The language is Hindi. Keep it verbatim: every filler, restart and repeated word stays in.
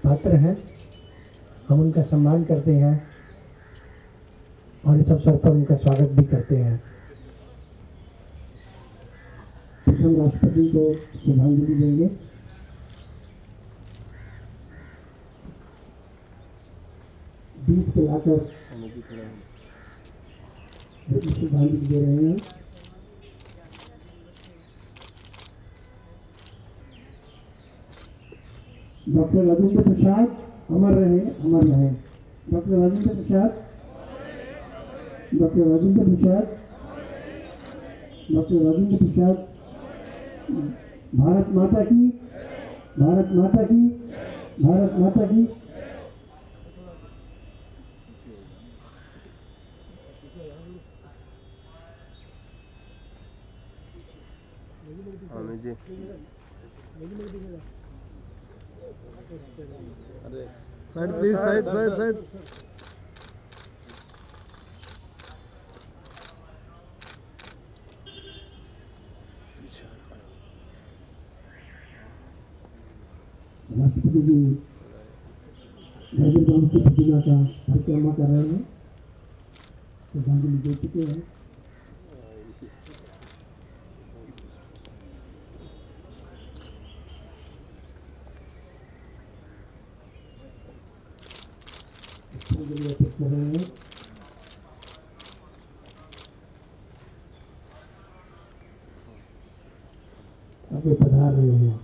पात्र हैं, हम उनका सम्मान करते हैं और इस अवसर पर उनका स्वागत भी करते हैं। हम राष्ट्रपति को श्रद्धांजलि देंगे। दीप जलाकर श्रद्धांजलि दे रहे हैं। डॉक्टर राजेंद्र प्रसाद अमर रहे, अमर रहे। Doctor Rajendra Prasad, doctor Rajendra Prasad, doctor Rajendra Prasad. Bharat Mata की, भारत माता की, भारत माता की। Side please, side side side. राष्ट्रपति जी गांधी गांव की प्रतिमा का परिक्रमा कर रहे हैं, श्रद्धांजलि दे चुके हैं। कर रहे हैं आगे पधार रहे हैं।